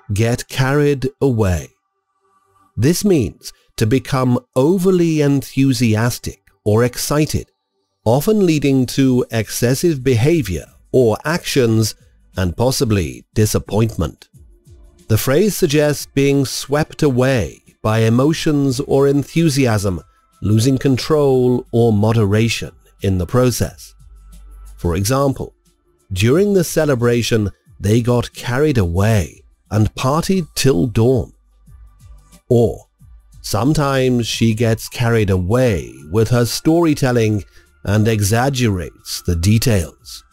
get carried away. This means to become overly enthusiastic or excited, often leading to excessive behavior or actions and possibly disappointment. The phrase suggests being swept away by emotions or enthusiasm, losing control or moderation in the process. For example, during the celebration, they got carried away and partied till dawn. Or, sometimes she gets carried away with her storytelling and exaggerates the details.